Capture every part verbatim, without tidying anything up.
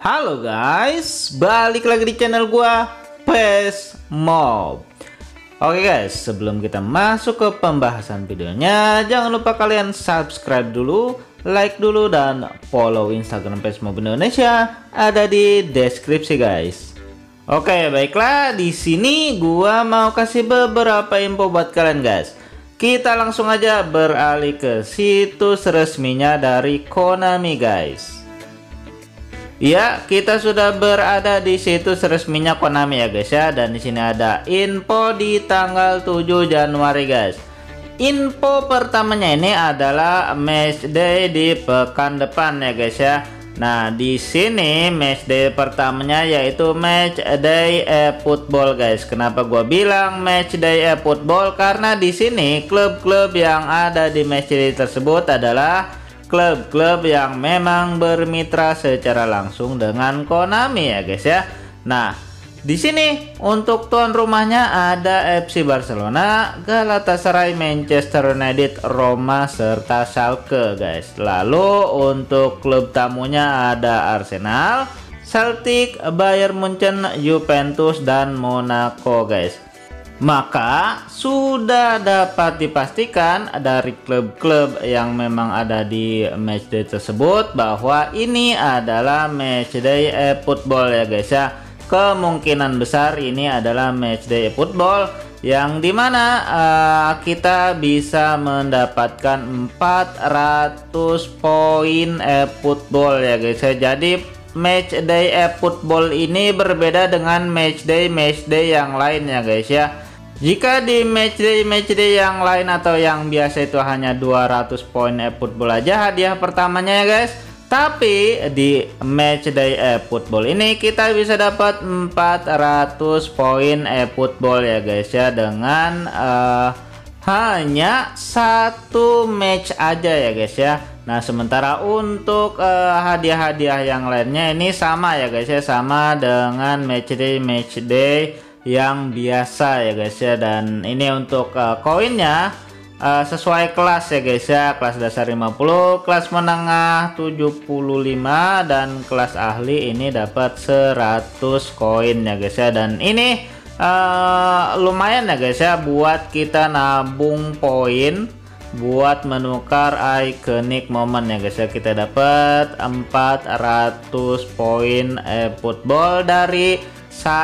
Halo guys, balik lagi di channel gua PES Mob. Oke guys, sebelum kita masuk ke pembahasan videonya, jangan lupa kalian subscribe dulu, like dulu, dan follow Instagram PES Mob Indonesia, ada di deskripsi guys. Oke, baiklah, di sini gua mau kasih beberapa info buat kalian guys. Kita langsung aja beralih ke situs resminya dari Konami guys. Ya, kita sudah berada di situs resminya Konami ya guys ya, dan di sini ada info di tanggal tujuh Januari guys. Info pertamanya ini adalah match day di pekan depan ya guys ya. Nah, di sini match day pertamanya yaitu match day e-football guys. Kenapa gua bilang match day e-football? Karena di sini klub-klub yang ada di match day tersebut adalah klub-klub yang memang bermitra secara langsung dengan Konami ya guys ya. Nah, di sini untuk tuan rumahnya ada F C Barcelona, Galatasaray, Manchester United, Roma, serta Schalke guys. Lalu untuk klub tamunya ada Arsenal, Celtic, Bayern Munchen, Juventus, dan Monaco guys. Maka sudah dapat dipastikan dari klub-klub yang memang ada di matchday tersebut bahwa ini adalah matchday e-football ya guys ya. Kemungkinan besar ini adalah matchday e-football yang dimana uh, kita bisa mendapatkan empat ratus poin e-football ya guys ya. Jadi matchday e-football ini berbeda dengan matchday matchday yang lain ya guys ya. Jika di matchday matchday yang lain atau yang biasa itu hanya dua ratus poin e-football aja hadiah pertamanya ya guys. Tapi di matchday e-football ini kita bisa dapat empat ratus poin e-football ya guys ya, dengan uh, hanya satu match aja ya guys ya. Nah, sementara untuk hadiah-hadiah uh, yang lainnya ini sama ya guys ya, sama dengan matchday matchday yang biasa ya guys ya. Dan ini untuk uh, koinnya uh, sesuai kelas ya guys ya, kelas dasar lima puluh, kelas menengah tujuh puluh lima, dan kelas ahli ini dapat seratus koin ya guys ya. Dan ini uh, lumayan ya guys ya buat kita nabung poin buat menukar iconic moment ya guys ya. Kita dapat empat ratus poin e-football dari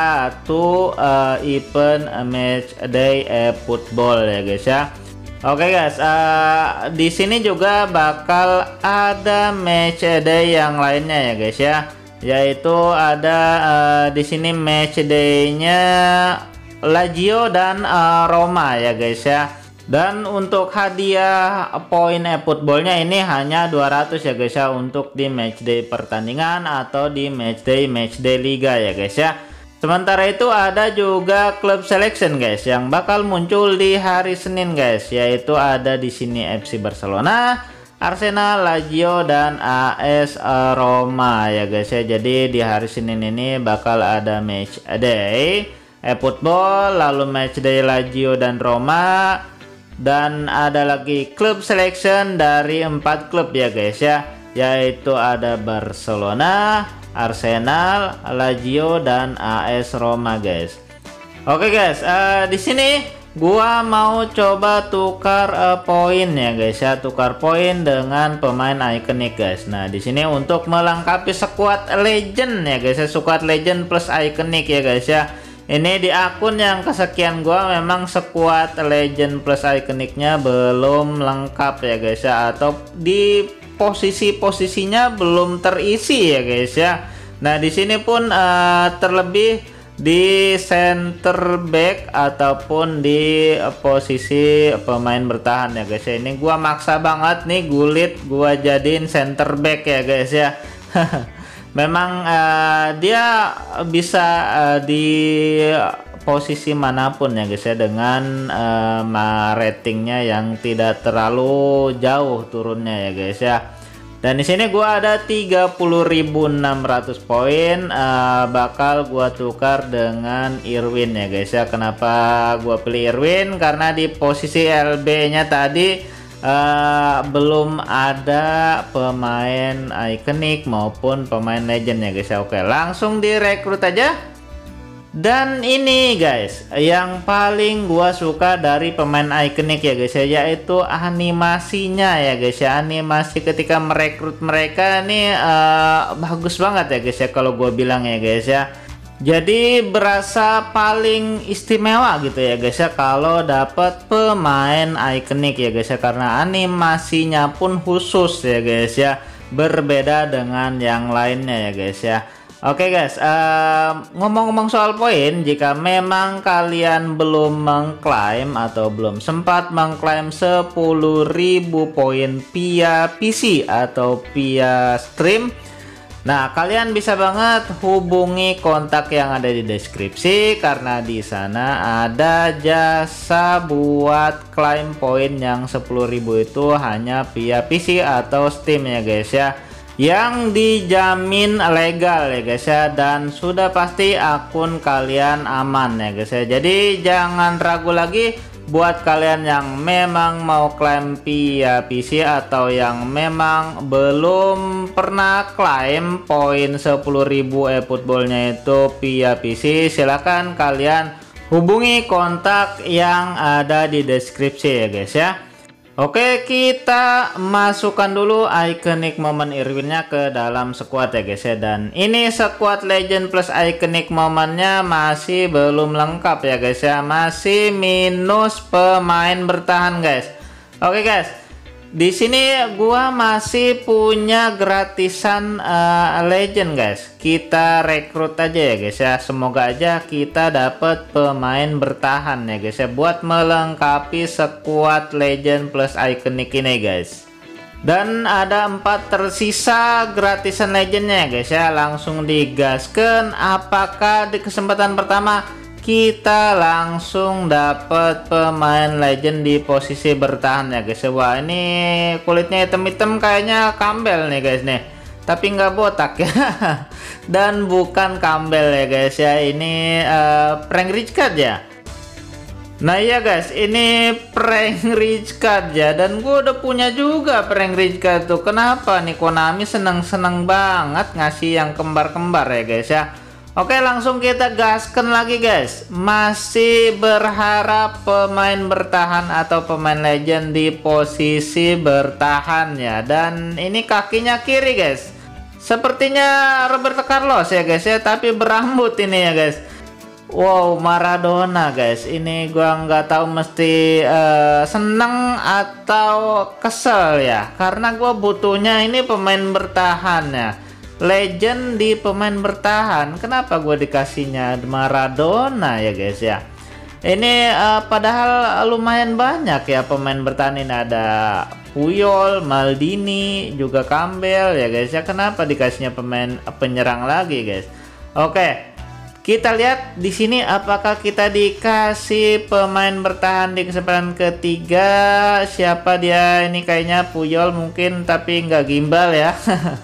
satu uh, event match day e-football ya guys ya. Oke okay guys, uh, di sini juga bakal ada match day yang lainnya ya guys ya, yaitu ada uh, di sini match day-nya Lazio dan uh, Roma ya guys ya. Dan untuk hadiah poin e-footballnya ini hanya dua ratus ya guys ya, untuk di matchday pertandingan atau di matchday matchday liga ya guys ya. Sementara itu ada juga klub selection guys yang bakal muncul di hari Senin guys, yaitu ada di sini F C Barcelona, Arsenal, Lazio, dan A S Roma ya guys ya. Jadi di hari Senin ini bakal ada match day e-football, lalu match day Lazio dan Roma, dan ada lagi klub selection dari empat klub ya guys ya, yaitu ada Barcelona, Arsenal, Lazio, dan A S Roma guys. Oke guys, uh, di sini gua mau coba tukar uh, poin ya guys ya, tukar poin dengan pemain ikonik guys. Nah, di sini untuk melengkapi squad legend ya guys ya, squad legend plus ikonik ya guys ya. Ini di akun yang kesekian gua memang squad legend plus ikoniknya belum lengkap ya guys ya, atau di posisi-posisinya belum terisi ya guys ya. Nah, di sini pun uh, terlebih di center back ataupun di uh, posisi pemain bertahan ya guys ya. Ini gua maksa banget nih Gullit gua jadiin center back ya guys ya. Memang uh, dia bisa uh, di posisi manapun ya guys ya, dengan uh, ratingnya yang tidak terlalu jauh turunnya ya guys ya. Dan di sini gua ada tiga puluh ribu enam ratus poin, uh, bakal gua tukar dengan Irwin ya guys ya. Kenapa gua pilih Irwin? Karena di posisi L B-nya tadi uh, belum ada pemain ikonik maupun pemain legend ya guys ya. Oke, langsung direkrut aja. Dan ini guys, yang paling gua suka dari pemain ikonik ya guys ya, yaitu animasinya ya guys ya. Animasi ketika merekrut mereka nih uh, bagus banget ya guys ya, kalau gua bilang ya guys ya. Jadi berasa paling istimewa gitu ya guys ya kalau dapat pemain ikonik ya guys ya, karena animasinya pun khusus ya guys ya, berbeda dengan yang lainnya ya guys ya. Oke guys, ngomong-ngomong uh, soal poin, jika memang kalian belum mengklaim atau belum sempat mengklaim sepuluh ribu poin via P C atau via stream, nah kalian bisa banget hubungi kontak yang ada di deskripsi, karena di sana ada jasa buat klaim poin yang sepuluh ribu itu hanya via P C atau Steam ya guys ya, yang dijamin legal ya guys ya, dan sudah pasti akun kalian aman ya guys ya. Jadi jangan ragu lagi buat kalian yang memang mau klaim via P C atau yang memang belum pernah klaim poin sepuluh ribu eFootballnya itu via P C, silahkan kalian hubungi kontak yang ada di deskripsi ya guys ya. Oke, kita masukkan dulu iconic moment Irwinnya ke dalam squad ya guys ya. Dan ini squad legend plus iconic momennya masih belum lengkap ya guys ya, masih minus pemain bertahan guys. Oke guys, di sini gua masih punya gratisan uh, legend guys. Kita rekrut aja ya guys ya, semoga aja kita dapat pemain bertahan ya guys ya, buat melengkapi squad legend plus iconic ini guys. Dan ada empat tersisa gratisan legendnya ya guys ya, langsung digaskan. Apakah di kesempatan pertama kita langsung dapat pemain legend di posisi bertahan ya guys. Wah, ini kulitnya hitam-hitam kayaknya Campbell nih guys nih, tapi nggak botak ya. Dan bukan Campbell ya guys ya, ini uh, prank rich card ya. Nah iya guys, ini prank rich card ya, dan gue udah punya juga prank rich card tuh. Kenapa nih Konami seneng-seneng banget ngasih yang kembar-kembar ya guys ya. Oke, langsung kita gaskan lagi guys. Masih berharap pemain bertahan atau pemain legend di posisi bertahan ya. Dan ini kakinya kiri guys, sepertinya Roberto Carlos ya guys ya, tapi berambut ini ya guys. Wow, Maradona guys. Ini gua nggak tahu mesti uh, seneng atau kesel ya, karena gua butuhnya ini pemain bertahan ya, legend di pemain bertahan. Kenapa gue dikasihnya Maradona ya guys ya. Ini uh, padahal lumayan banyak ya pemain bertahan ini, ada Puyol, Maldini, juga Campbell ya guys ya. Kenapa dikasihnya pemain penyerang lagi guys? Oke, kita lihat di sini apakah kita dikasih pemain bertahan di kesempatan ketiga. Siapa dia ini? Kayaknya Puyol mungkin, tapi nggak gimbal ya.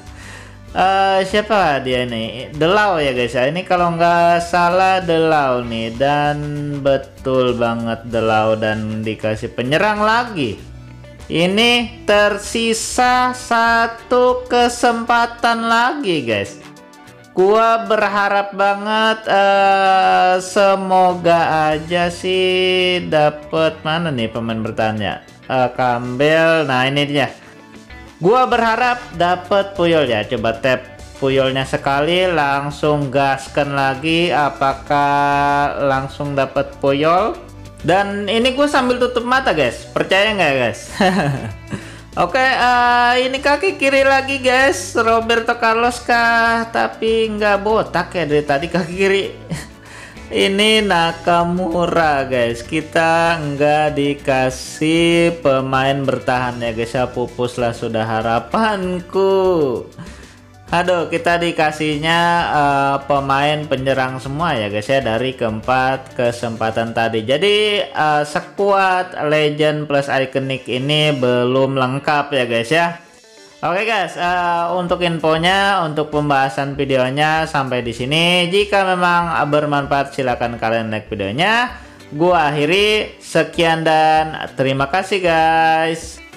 Uh, siapa dia nih? Delau ya guys ya. Ini kalau nggak salah Delau nih, dan betul banget Delau, dan dikasih penyerang lagi. Ini tersisa satu kesempatan lagi guys. Gua berharap banget uh, semoga aja sih dapet mana nih pemain bertahannya. Uh, Campbell. Nah ini dia. Gua berharap dapat Puyol ya. Coba tap Puyolnya sekali, langsung gaskan lagi. Apakah langsung dapat Puyol? Dan ini gue sambil tutup mata guys, percaya nggak guys? Oke, uh, ini kaki kiri lagi guys, Roberto Carlos kah? Tapi nggak botak ya dari tadi kaki kiri. Ini Nakamura guys, kita nggak dikasih pemain bertahan ya guys ya, pupuslah sudah harapanku. Aduh, kita dikasihnya uh, pemain penyerang semua ya guys ya, dari keempat kesempatan tadi. Jadi uh, squad legend plus iconic ini belum lengkap ya guys ya. Oke guys, uh, untuk infonya, untuk pembahasan videonya sampai di sini. Jika memang bermanfaat silahkan kalian like videonya. Gua akhiri, sekian dan terima kasih guys.